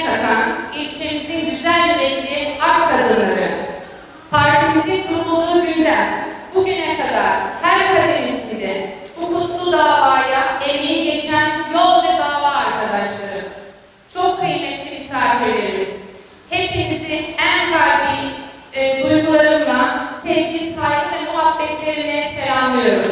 katan ilçemizin güzel yürekli ak kadınları, partimizin kurulduğu günden bugüne kadar her kademesinde bu kutlu davaya emeği geçen yol ve dava arkadaşlarım, çok kıymetli misafirlerimiz, hepinizi en kalbi duygularımla, sevgi, saygı ve muhabbetlerimle selamlıyorum.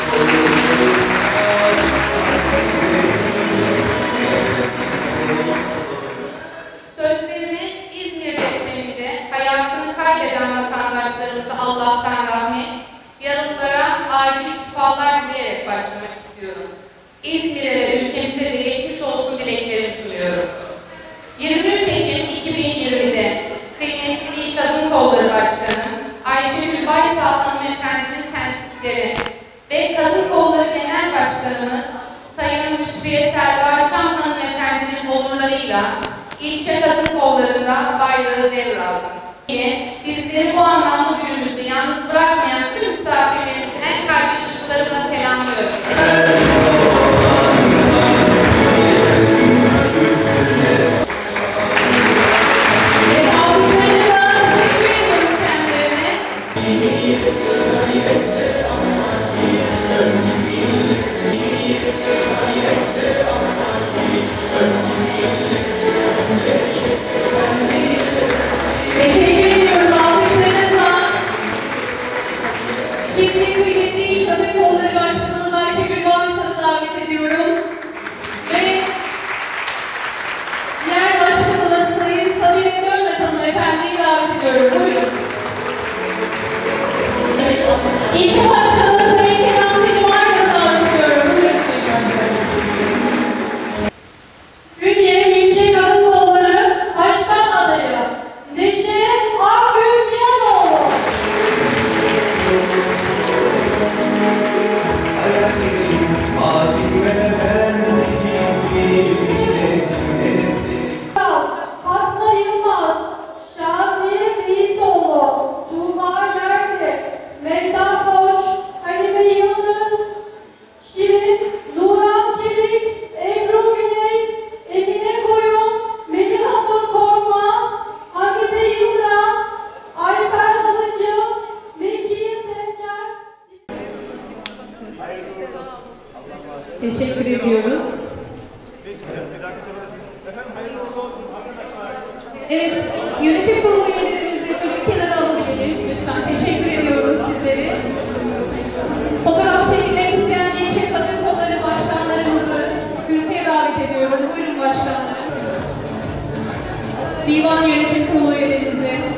Sözlerimi İzmir depreminde hayatını kaybeden vatandaşlarımıza Allah'tan rahmet, yaralılara acil şifalar dileyerek başlamak istiyorum. İzmir'e ve ülkemize de geçmiş olsun dileklerimi sunuyorum. 23 Ekim 2020'de kıymetli İl Kadın Kolları Başkanı Ayşegül Baysal Hanımefendi'nin tensipleri ve Kadın Kolları Genel Başkanımız Sayın Lütfiye Selva Çam Hanımefendi'nin onurlarıyla ilçe kadın kollarında bayrağı devraldı. Yine bizleri bu anlamlı günümüzde yalnız bırakmayan tüm misafirlerimizi en kalbi duygularımla selamlıyorum. Teşekkür ediyoruz. Evet, yönetim kurulu üyelerimizi bir kenara alabilelim lütfen. Teşekkür ediyoruz sizleri. Fotoğraf çekilmek isteyen ilçe kadın kolları başkanlarımızı kürsüye davet ediyorum. Buyurun başkanlarım. Divan yönetim kurulu üyelerimizi.